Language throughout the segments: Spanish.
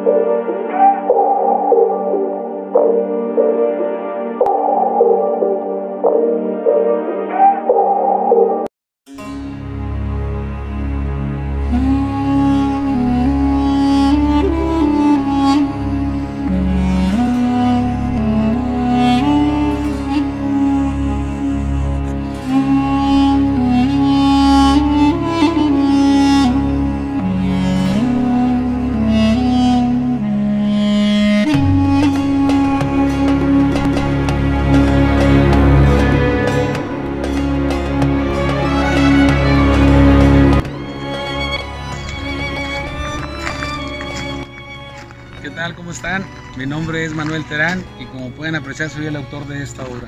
¿Qué tal? ¿Cómo están? Mi nombre es Manuel Terán y como pueden apreciar soy el autor de esta obra.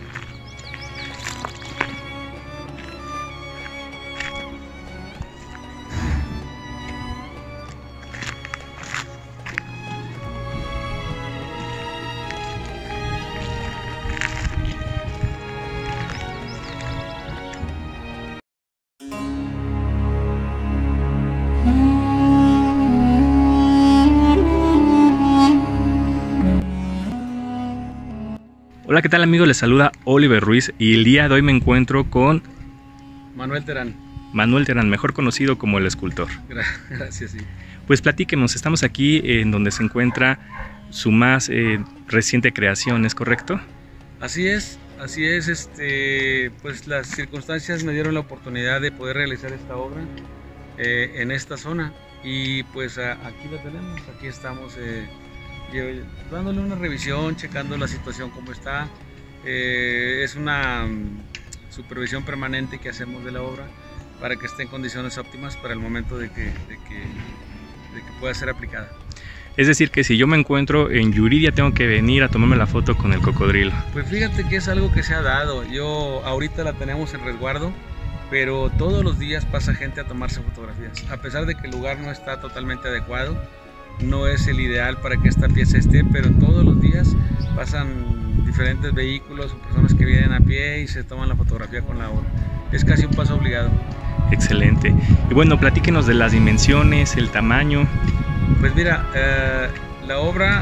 Hola, ¿qué tal amigos? Les saluda Oliver Ruiz y el día de hoy me encuentro con Manuel Terán. Manuel Terán, mejor conocido como el escultor. Gracias, sí. Pues platíquenos, estamos aquí en donde se encuentra su más reciente creación, ¿es correcto? Así es, pues las circunstancias me dieron la oportunidad de poder realizar esta obra en esta zona y pues aquí la tenemos, aquí estamos dándole una revisión, checando la situación como está. Es una supervisión permanente que hacemos de la obra para que esté en condiciones óptimas para el momento de que pueda ser aplicada. Es decir, que si yo me encuentro en Yuridia tengo que venir a tomarme la foto con el cocodrilo. Pues fíjate que es algo que se ha dado. Ahorita la tenemos en resguardo, pero todos los días pasa gente a tomarse fotografías. A pesar de que el lugar no está totalmente adecuado, no es el ideal para que esta pieza esté, pero todos los días pasan diferentes vehículos o personas que vienen a pie y se toman la fotografía con la obra. Es casi un paso obligado. Excelente. Y bueno, platíquenos de las dimensiones, el tamaño. Pues mira, la obra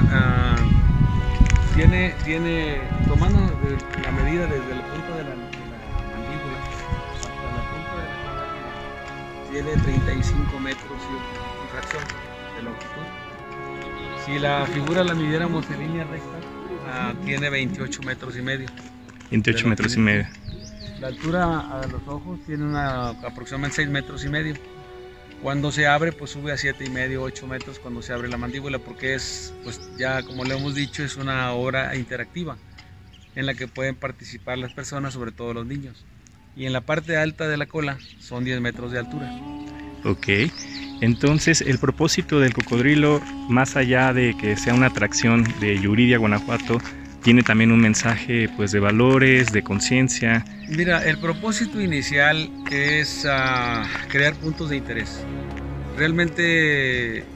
tiene, tomando la medida desde el punto de la mandíbula hasta la punta de la cola, tiene 35 metros y fracción de longitud. Si la figura la midiéramos en línea recta, tiene 28 metros y medio. 28 metros y medio. La altura a los ojos tiene aproximadamente 6 metros y medio. Cuando se abre, pues sube a 7 y medio, 8 metros cuando se abre la mandíbula, porque es, pues ya como le hemos dicho, es una obra interactiva en la que pueden participar las personas, sobre todo los niños. Y en la parte alta de la cola son 10 metros de altura. Ok. Entonces, el propósito del cocodrilo, más allá de que sea una atracción de Yuridia, Guanajuato, tiene también un mensaje pues de valores, de conciencia. Mira, el propósito inicial es crear puntos de interés. Realmente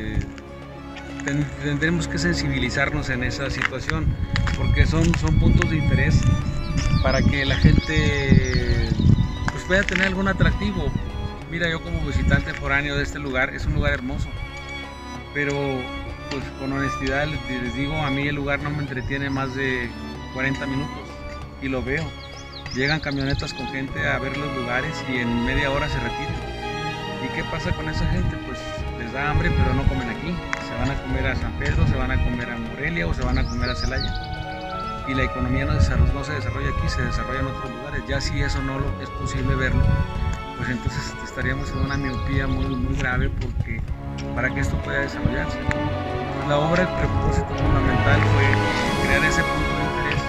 tendremos que sensibilizarnos en esa situación, porque son puntos de interés para que la gente pues pueda tener algún atractivo. Mira, yo como visitante foráneo de este lugar, es un lugar hermoso, pero pues con honestidad les digo, a mí el lugar no me entretiene más de 40 minutos y lo veo. Llegan camionetas con gente a ver los lugares y en media hora se retiran. ¿Y qué pasa con esa gente? Pues les da hambre, pero no comen aquí. Se van a comer a San Pedro, se van a comer a Morelia o se van a comer a Celaya. Y la economía no se desarrolla aquí, se desarrolla en otros lugares. Ya si eso no es posible verlo, pues entonces estaríamos en una miopía muy grave, porque para que esto pueda desarrollarse. La obra, el propósito fundamental fue crear ese punto de interés,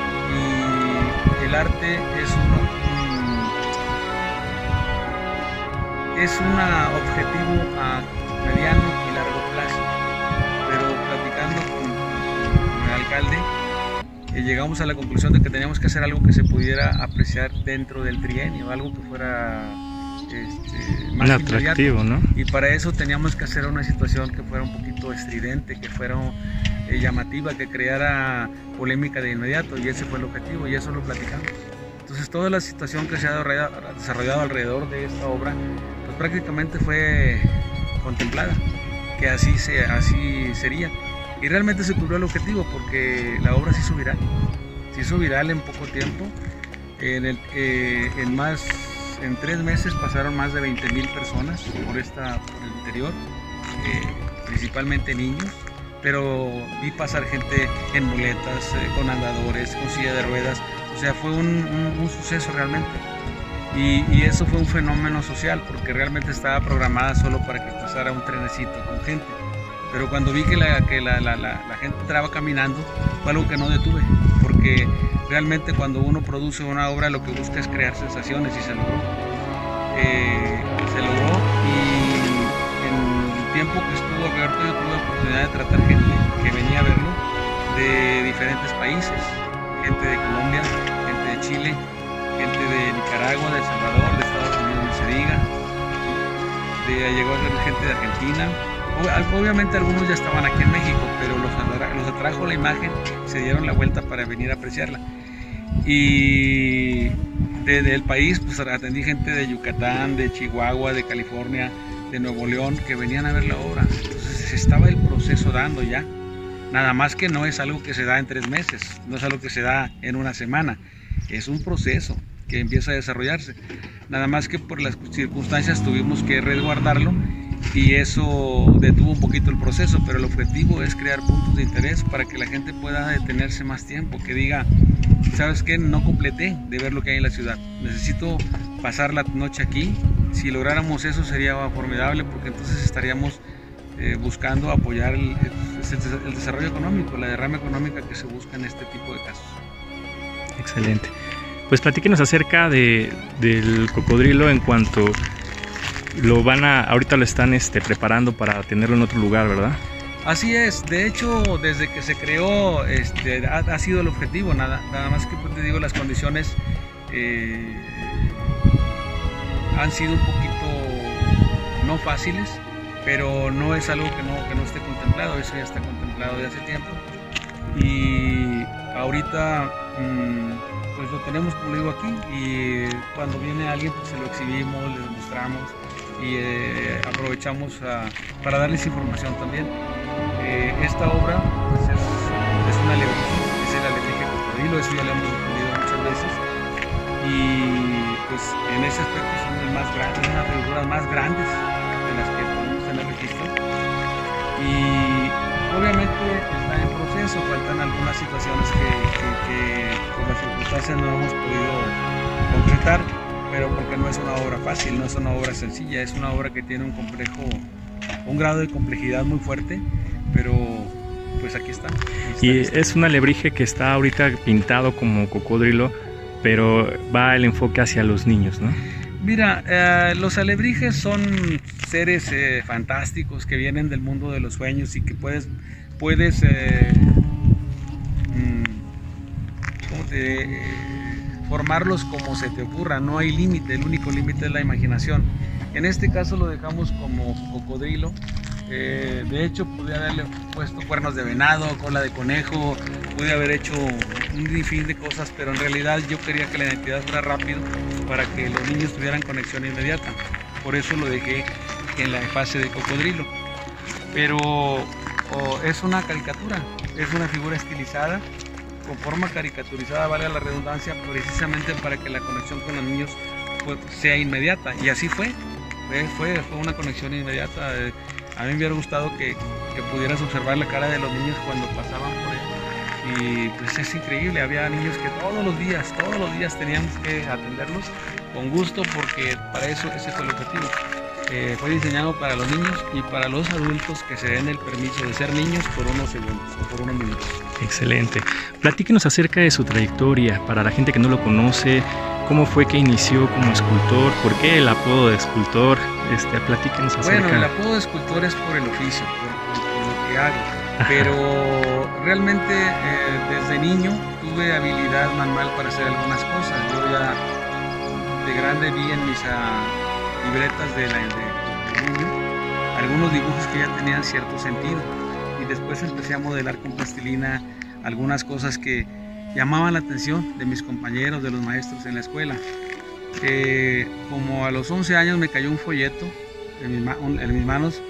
y el arte es un objetivo a mediano y largo plazo. Pero platicando con el alcalde, llegamos a la conclusión de que teníamos que hacer algo que se pudiera apreciar dentro del trienio, algo que fuera más atractivo, ¿no? Y para eso teníamos que hacer una situación que fuera un poquito estridente, que fuera llamativa, que creara polémica de inmediato, y ese fue el objetivo, y eso lo platicamos. Entonces toda la situación que se ha desarrollado alrededor de esta obra, pues prácticamente fue contemplada. que así sería. Y realmente se cumplió el objetivo, porque la obra se hizo viral en poco tiempo. En 3 meses pasaron más de 20,000 personas por el interior, principalmente niños, pero vi pasar gente en muletas, con andadores, con silla de ruedas. O sea, fue un suceso realmente. Y eso fue un fenómeno social, porque realmente estaba programada solo para que pasara un trenecito con gente. Pero cuando vi que la gente entraba caminando, fue algo que no detuve, porque realmente cuando uno produce una obra lo que busca es crear sensaciones, y se logró. Y en el tiempo que estuvo abierto yo tuve la oportunidad de tratar gente que venía a verlo de diferentes países, gente de Colombia, gente de Chile, gente de Nicaragua, de El Salvador, de Estados Unidos, no se diga. Llegó a ver gente de Argentina. Obviamente algunos ya estaban aquí en México, pero los atrajo la imagen, se dieron la vuelta para venir a apreciarla. Y del país pues atendí gente de Yucatán, de Chihuahua, de California, de Nuevo León, que venían a ver la obra. Entonces estaba el proceso dando ya. Nada más que no es algo que se da en 3 meses, no es algo que se da en una semana, es un proceso que empieza a desarrollarse. Nada más que por las circunstancias tuvimos que resguardarlo, y eso detuvo un poquito el proceso, pero el objetivo es crear puntos de interés para que la gente pueda detenerse más tiempo, que diga, ¿sabes qué? No completé de ver lo que hay en la ciudad, necesito pasar la noche aquí. Si lográramos eso sería formidable, porque entonces estaríamos buscando apoyar el desarrollo económico, la derrama económica que se busca en este tipo de casos. Excelente. Pues platíquenos acerca del cocodrilo, en cuanto ahorita lo están preparando para tenerlo en otro lugar, ¿verdad? Así es, de hecho desde que se creó ha sido el objetivo, nada más que pues, te digo, las condiciones han sido un poquito no fáciles, pero no es algo que no esté contemplado, eso ya está contemplado de hace tiempo. Y ahorita pues lo tenemos, como digo, aquí, y cuando viene alguien pues se lo exhibimos, les mostramos y aprovechamos para darles información también. Esta obra pues es una alebrije, es el alebrije cocodrilo, eso ya lo hemos entendido muchas veces, y pues en ese aspecto son el más grande, una de las figuras más grandes de las que tenemos en el registro. Y obviamente está en proceso, faltan algunas situaciones que por las circunstancias no hemos podido concretar, pero porque no es una obra fácil, no es una obra sencilla, es una obra que tiene un grado de complejidad muy fuerte, pero pues aquí está. Es un alebrije que está ahorita pintado como cocodrilo, pero va el enfoque hacia los niños, ¿no? Mira, los alebrijes son seres fantásticos que vienen del mundo de los sueños, y que puedes formarlos como se te ocurra, no hay límite, el único límite es la imaginación. En este caso lo dejamos como cocodrilo. De hecho pude haberle puesto cuernos de venado, cola de conejo, pude haber hecho un sinfín de cosas, pero en realidad yo quería que la identidad fuera rápido para que los niños tuvieran conexión inmediata. Por eso lo dejé en la fase de cocodrilo. Pero es una caricatura, es una figura estilizada, con forma caricaturizada, valga la redundancia, precisamente para que la conexión con los niños sea inmediata. Y así fue una conexión inmediata. A mí me hubiera gustado que pudieras observar la cara de los niños cuando pasaban por él. Y pues es increíble, había niños que todos los días teníamos que atenderlos con gusto, porque para eso ese fue el objetivo. Fue diseñado para los niños y para los adultos que se den el permiso de ser niños por unos segundos o por unos minutos. Excelente. Platíquenos acerca de su trayectoria, para la gente que no lo conoce. ¿Cómo fue que inició como escultor? ¿Por qué el apodo de escultor? Platíquenos acerca. Bueno, el apodo de escultor es por el oficio, por lo que hago. Pero realmente desde niño tuve habilidad manual para hacer algunas cosas. Yo ya de grande vi en mis libretas de niño algunos dibujos que ya tenían cierto sentido. Y después empecé a modelar con plastilina algunas cosas que llamaban la atención de mis compañeros, de los maestros en la escuela. Como a los 11 años me cayó un folleto en mis manos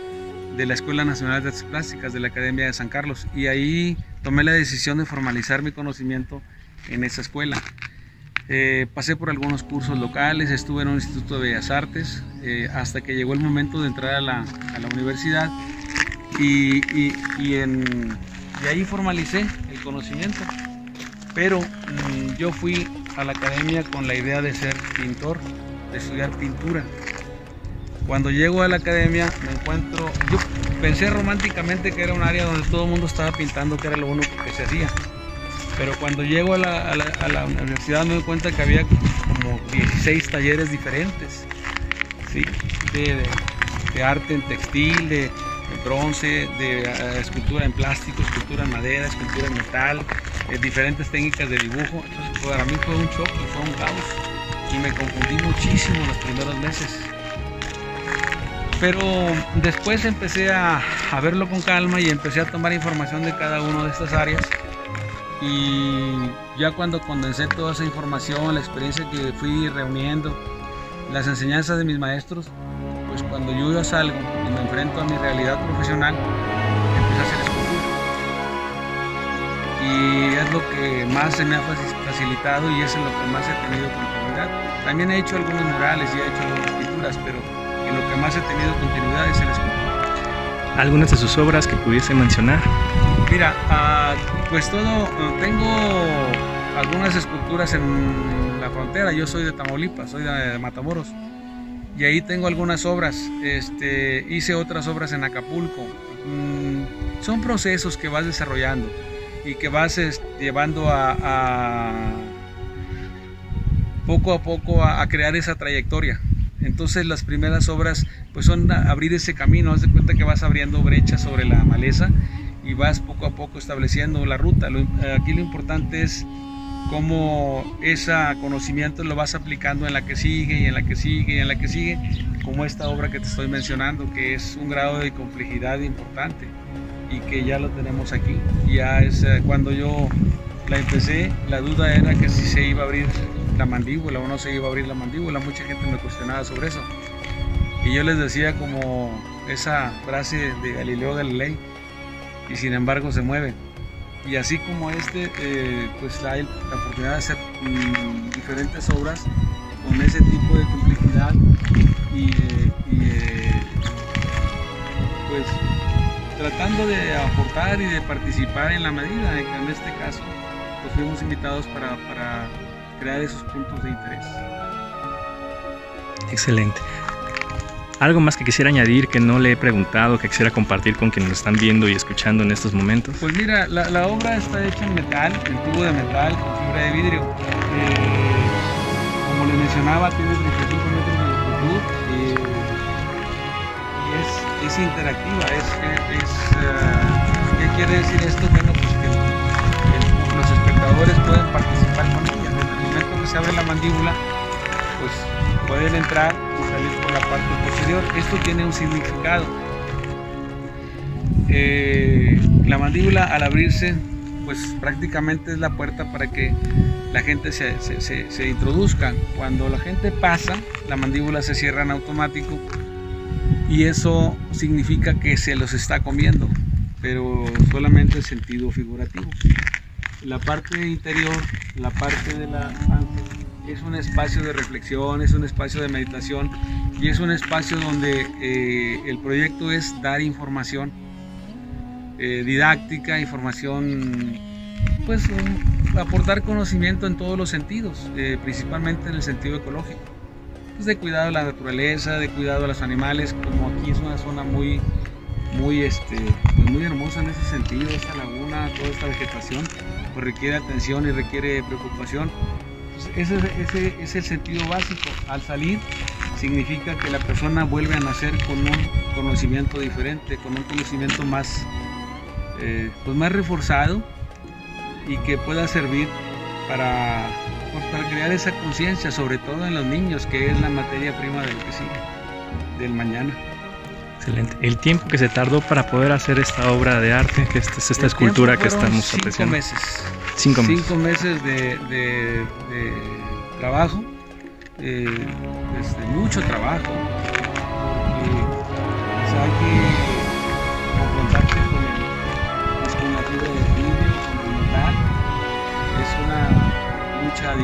de la Escuela Nacional de Artes Plásticas de la Academia de San Carlos, y ahí tomé la decisión de formalizar mi conocimiento en esa escuela. Pasé por algunos cursos locales, estuve en un instituto de Bellas Artes, hasta que llegó el momento de entrar a la universidad, y ahí formalicé el conocimiento. Pero yo fui a la academia con la idea de ser pintor, de estudiar pintura. Cuando llego a la academia me encuentro, yo pensé románticamente que era un área donde todo el mundo estaba pintando, que era lo único que se hacía. Pero cuando llego a la universidad me doy cuenta que había como 16 talleres diferentes, ¿sí? de arte en textil, de bronce, de escultura en plástico, escultura en madera, escultura en metal, diferentes técnicas de dibujo. Entonces para mí fue un shock y fue un caos, y me confundí muchísimo los primeros meses. Pero después empecé a verlo con calma y empecé a tomar información de cada una de estas áreas. Y ya cuando condensé toda esa información, la experiencia que fui reuniendo, las enseñanzas de mis maestros, pues cuando yo ya salgo y me enfrento a mi realidad profesional, empecé a hacer escultura. Y es lo que más se me ha facilitado y es en lo que más he tenido continuidad. También he hecho algunos murales y he hecho algunas pinturas, pero en lo que más he tenido continuidad es en la escultura. ¿Algunas de sus obras que pudiese mencionar? Mira, pues tengo algunas esculturas en la frontera. Yo soy de Tamaulipas, soy de Matamoros, y ahí tengo algunas obras. Hice otras obras en Acapulco. Son procesos que vas desarrollando y que vas llevando poco a poco a crear esa trayectoria. Entonces las primeras obras pues son abrir ese camino. Haz de cuenta que vas abriendo brechas sobre la maleza y vas poco a poco estableciendo la ruta. Aquí lo importante es cómo ese conocimiento lo vas aplicando en la que sigue y en la que sigue y en la que sigue, como esta obra que te estoy mencionando, que es un grado de complejidad importante y que ya lo tenemos aquí. Ya es cuando yo la empecé, la duda era que si se iba a abrir la mandíbula o no se iba a abrir la mandíbula. Mucha gente me cuestionaba sobre eso y yo les decía como esa frase de Galileo Galilei: y sin embargo se mueve. Y así como pues hay la oportunidad de hacer diferentes obras con ese tipo de complejidad y pues tratando de aportar y de participar en la medida. En este caso pues fuimos invitados para crear esos puntos de interés. Excelente. ¿Algo más que quisiera añadir que no le he preguntado, que quisiera compartir con quienes lo están viendo y escuchando en estos momentos? Pues mira, la obra está hecha en metal, en tubo de metal, con fibra de vidrio. Como les mencionaba, tiene 35 metros de longitud y es interactiva. ¿Qué quiere decir esto? Bueno, pues que los espectadores pueden participar con ella. Desde el momento que se abre la mandíbula, pues pueden entrar y salir por la parte posterior. Esto tiene un significado. La mandíbula, al abrirse, pues prácticamente es la puerta para que la gente se introduzca. Cuando la gente pasa, la mandíbula se cierra en automático y eso significa que se los está comiendo, pero solamente en sentido figurativo. La parte interior, la parte de la panza, es un espacio de reflexión, es un espacio de meditación y es un espacio donde el proyecto es dar información didáctica, información, pues aportar conocimiento en todos los sentidos, principalmente en el sentido ecológico, pues de cuidado a la naturaleza, de cuidado a los animales. Como aquí es una zona muy hermosa en ese sentido, esta laguna, toda esta vegetación, pues requiere atención y requiere preocupación. Ese es el sentido básico. Al salir significa que la persona vuelve a nacer con un conocimiento diferente, con un conocimiento más reforzado y que pueda servir para crear esa conciencia, sobre todo en los niños, que es la materia prima del que sigue, del mañana. Excelente. El tiempo que se tardó para poder hacer esta obra de arte, que es esta escultura que estamos apreciando. 5 meses. 5 meses de trabajo, mucho trabajo. Hay que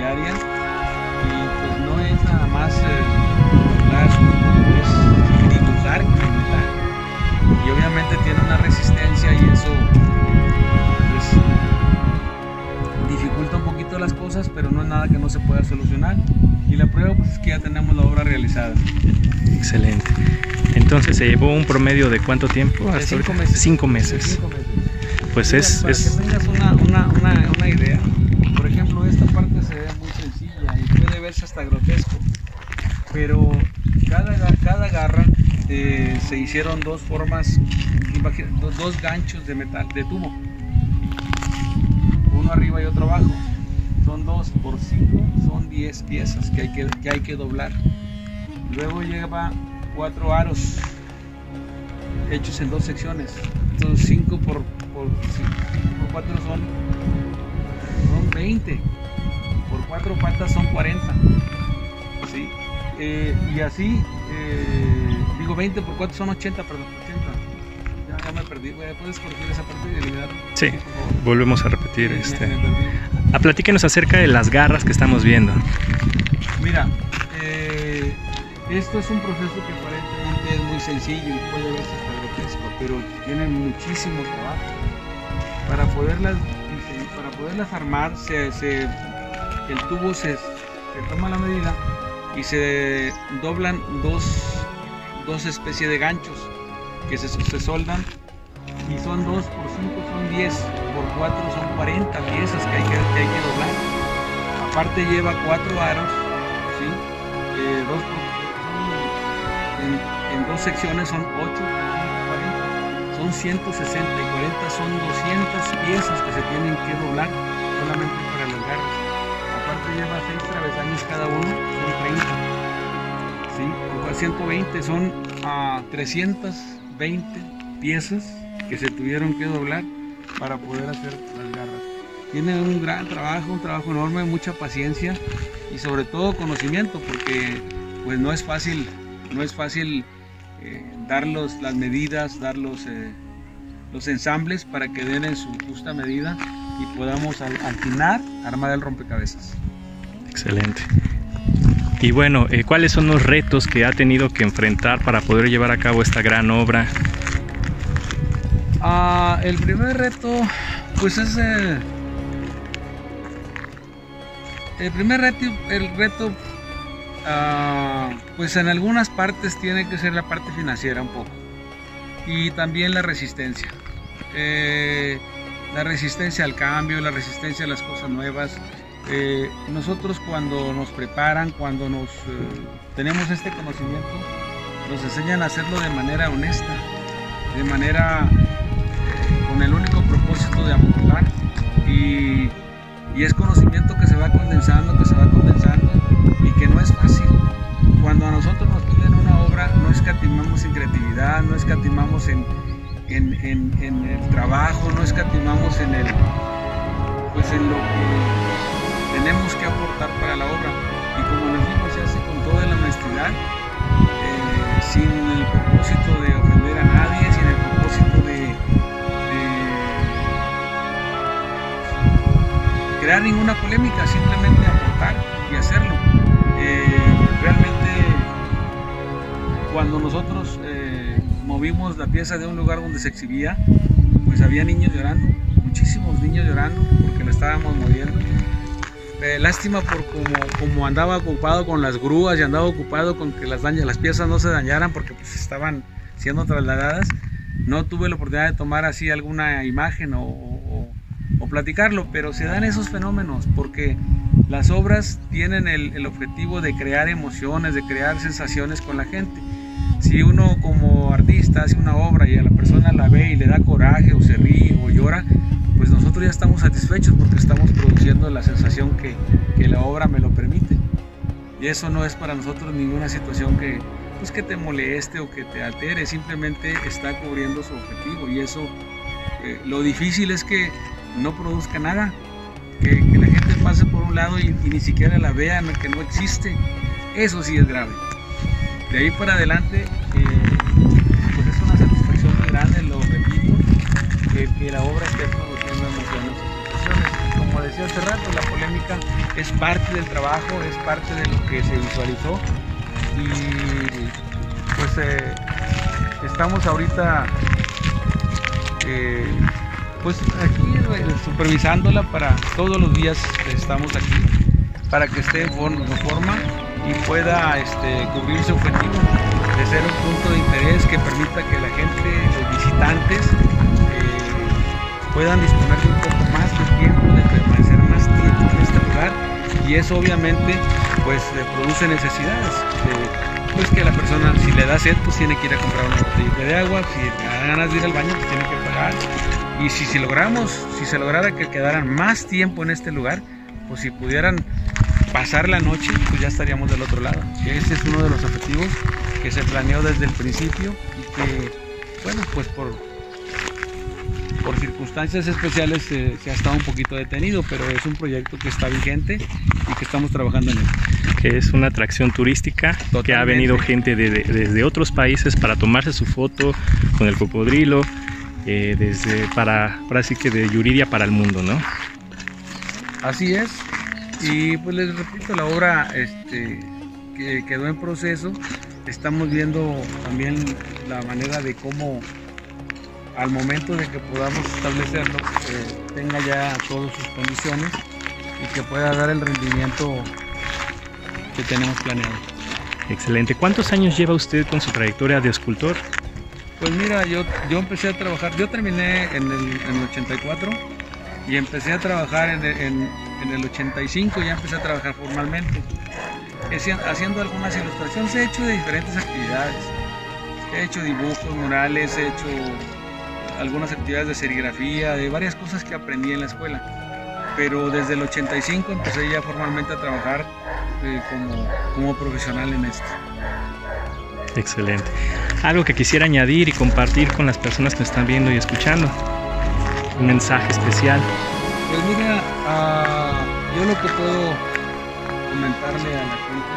diaria, y pues no es nada más doblar, es dibujar con el metal, y obviamente tiene una resistencia y eso pues dificulta un poquito las cosas, pero no es nada que no se pueda solucionar, y la prueba pues es que ya tenemos la obra realizada. Excelente. Entonces se llevó un promedio de ¿cuánto tiempo? De 5 meses. 5 meses. 5 meses. Pues Mira, para que tengas una idea, por ejemplo, esta parte se ve muy sencilla y puede verse hasta grotesco, pero cada garra se hicieron dos formas, dos ganchos de metal, de tubo, uno arriba y otro abajo. Son 2 por 5, son 10 piezas que hay que doblar. Luego lleva 4 aros hechos en 2 secciones. Entonces 5 por 4 son 20. Por 4 patas son 40. ¿Sí? Y así, digo 20 por 4 son 80, perdón, 80. Ya me perdí. ¿Puedes corregir esa parte y eliminar? Sí, volvemos a repetir. Me Platíquenos acerca de las garras que estamos viendo. Mira, esto es un proceso que aparentemente es muy sencillo y puede verse hasta grotesco, pero tiene muchísimo trabajo. Para poderlas armar, el tubo se toma la medida y se doblan dos especies de ganchos que se soldan, y son 2 por 5 son 10, por 4 son 40 piezas que hay que doblar. Aparte lleva 4 aros, ¿sí? En 2 secciones son 8, 40, son 160, y 40 son 200 piezas que se tienen que doblar solamente para las garras. Aparte lleva 6 travesaños cada uno, son 30, ¿sí? Por 120 son 320 piezas que se tuvieron que doblar para poder hacer las garras. Tiene un gran trabajo, un trabajo enorme, mucha paciencia y sobre todo conocimiento, porque pues no es fácil dar las medidas, dar los ensambles para que den en su justa medida y podamos al final armar el rompecabezas. Excelente. Y bueno, ¿cuáles son los retos que ha tenido que enfrentar para poder llevar a cabo esta gran obra? El primer reto pues es el reto pues en algunas partes tiene que ser la parte financiera un poco, y también la resistencia al cambio, la resistencia a las cosas nuevas. Nosotros cuando nos preparan, cuando tenemos este conocimiento, nos enseñan a hacerlo de manera honesta, de manera con el único propósito de aportar, y es conocimiento que se va condensando y que no es fácil. Cuando a nosotros nos piden una obra, no escatimamos en creatividad, no escatimamos en el trabajo, no escatimamos en lo que tenemos que aportar para la obra, y como les digo, se hace con toda la honestidad, sin el propósito de ofender a nadie, sin el propósito de crear ninguna polémica, simplemente aportar y hacerlo. Realmente cuando nosotros movimos la pieza de un lugar donde se exhibía, pues había niños llorando, muchísimos niños llorando porque la estábamos moviendo. Lástima por como andaba ocupado con las grúas y andaba ocupado con que las piezas no se dañaran porque pues estaban siendo trasladadas. No tuve la oportunidad de tomar así alguna imagen o platicarlo, pero se dan esos fenómenos porque las obras tienen el objetivo de crear emociones, de crear sensaciones con la gente. Si uno como artista hace una obra y a la persona la ve y le da coraje o se ríe o llora, pues nosotros ya estamos satisfechos porque estamos produciendo la sensación que la obra me lo permite. Y eso no es para nosotros ninguna situación que te moleste o que te altere, simplemente está cubriendo su objetivo. Y eso, lo difícil es que no produzca nada, que la gente pase por un lado y ni siquiera la vean, que no existe. Eso sí es grave. De ahí para adelante, pues es una satisfacción muy grande, lo repito, que la obra esté produciendo emociones y situaciones. Como decía hace rato, la polémica es parte del trabajo, es parte de lo que se visualizó y pues estamos ahorita pues aquí supervisándola para todos los días estamos aquí para que esté en forma y pueda cubrir su objetivo de ser un punto de interés que permita que la gente, los visitantes puedan disponer de un poco más de tiempo, de permanecer más tiempo en este lugar y eso obviamente pues produce necesidades, pues que la persona si le da sed pues tiene que ir a comprar una botellita de agua, si le da ganas de ir al baño pues tiene que pagar y si se lograra que quedaran más tiempo en este lugar, pues si pudieran pasar la noche pues ya estaríamos del otro lado. Ese es uno de los objetivos que se planeó desde el principio y que bueno pues por circunstancias especiales se ha estado un poquito detenido, pero es un proyecto que está vigente y que estamos trabajando en él. Que es una atracción turística. Totalmente. Que ha venido gente desde otros países para tomarse su foto con el cocodrilo, ahora sí que de Yuriria para el mundo, ¿no? Así es, y pues les repito, la obra que quedó en proceso, estamos viendo también la manera de cómo al momento de que podamos establecerlo, tenga ya todas sus condiciones y que pueda dar el rendimiento que tenemos planeado. Excelente. ¿Cuántos años lleva usted con su trayectoria de escultor? Pues mira, yo empecé a trabajar, yo terminé en el 84 y empecé a trabajar en el 85, ya empecé a trabajar formalmente, haciendo algunas ilustraciones. He hecho de diferentes actividades, he hecho dibujos, murales, he hecho algunas actividades de serigrafía, de varias cosas que aprendí en la escuela, pero desde el 85 empecé ya formalmente a trabajar como profesional en esto. Excelente. Algo que quisiera añadir y compartir con las personas que están viendo y escuchando, un mensaje especial. Pues mira, yo lo que puedo comentarle a la gente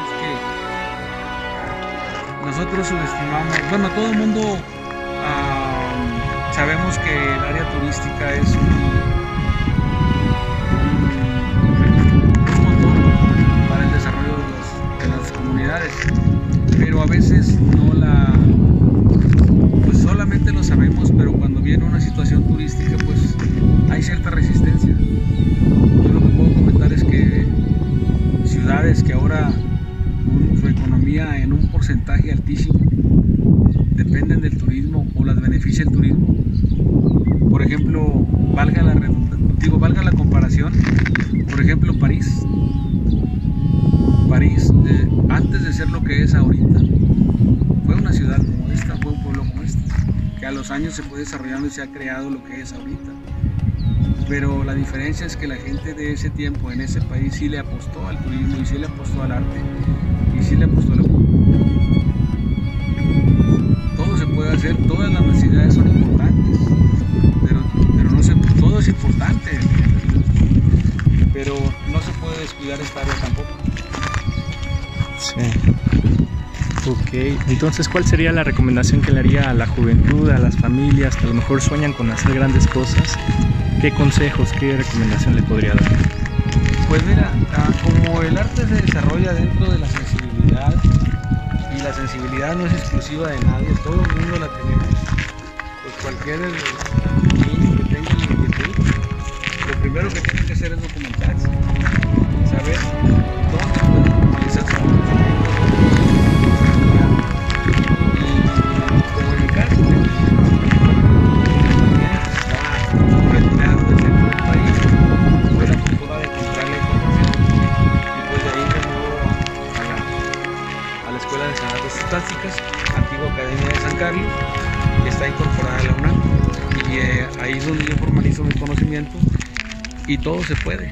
es que nosotros subestimamos, bueno, todo el mundo sabemos que el área turística es un motor para el desarrollo de las comunidades, pero a veces pues solamente lo sabemos, pero cuando viene una situación turística pues hay cierta resistencia. Yo lo que puedo comentar es que ciudades que ahora su economía en un porcentaje altísimo dependen del turismo o las beneficia el turismo. Por ejemplo, valga la comparación, por ejemplo París, antes de ser lo que es ahorita, fue una ciudad como esta, fue un pueblo como este, que a los años se fue desarrollando y se ha creado lo que es ahorita. Pero la diferencia es que la gente de ese tiempo en ese país sí le apostó al turismo y sí le apostó al arte y sí le apostó a la cultura. Todo se puede hacer, todas las necesidades son importantes, pero todo es importante, pero no se puede descuidar esta área tampoco. Sí. Ok, entonces ¿cuál sería la recomendación que le haría a la juventud, a las familias que a lo mejor sueñan con hacer grandes cosas? ¿Qué consejos, qué recomendación le podría dar? Pues mira, como el arte se desarrolla dentro de la sensibilidad, y la sensibilidad no es exclusiva de nadie, todo el mundo la tenemos, pues cualquier niño que tenga la inquietud, lo primero que tiene que hacer es documentarse, saber dónde puede utilizar su conocimiento y comunicarse. También está retirado del centro del país, tuve la fortuna de encontrar la información y pues de ahí me muevo a la Escuela de Artes Plásticas, antigua Academia de San Carlos, que está incorporada a la UNAM, y ahí es donde yo formalizo mis conocimientos y todo se puede,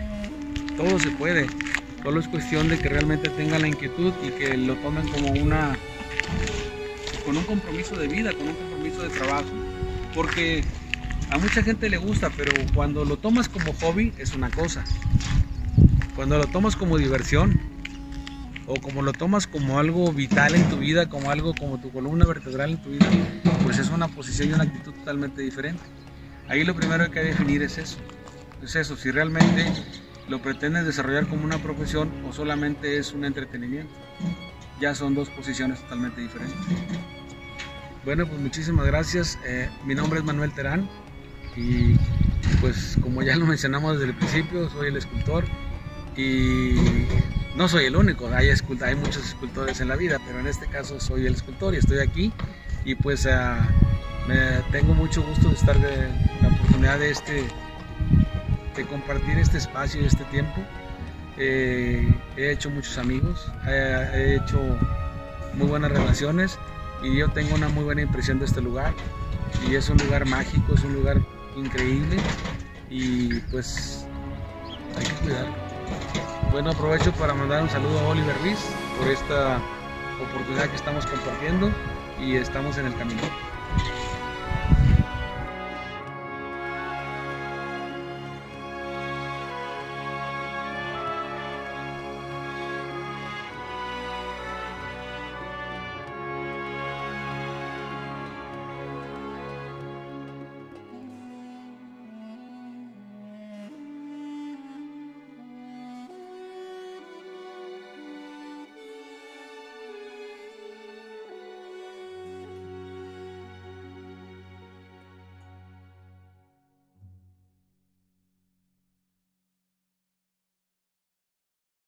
solo es cuestión de que realmente tengan la inquietud y que lo tomen como con un compromiso de vida, con un compromiso de trabajo, porque a mucha gente le gusta, pero cuando lo tomas como hobby es una cosa, cuando lo tomas como diversión o como lo tomas como algo vital en tu vida, como algo como tu columna vertebral en tu vida, pues es una posición y una actitud totalmente diferente. Ahí lo primero que hay que definir es eso, si realmente lo pretendes desarrollar como una profesión o solamente es un entretenimiento. Ya son dos posiciones totalmente diferentes. Bueno, pues muchísimas gracias. Mi nombre es Manuel Terán y pues como ya lo mencionamos desde el principio, soy el escultor y no soy el único, hay muchos escultores en la vida, pero en este caso soy el escultor y estoy aquí y pues tengo mucho gusto de estar la oportunidad de compartir este espacio y este tiempo. He hecho muchos amigos, he hecho muy buenas relaciones y yo tengo una muy buena impresión de este lugar y es un lugar mágico, es un lugar increíble y pues hay que cuidarlo. Bueno, aprovecho para mandar un saludo a Oliver Ruiz por esta oportunidad que estamos compartiendo y estamos en el camino.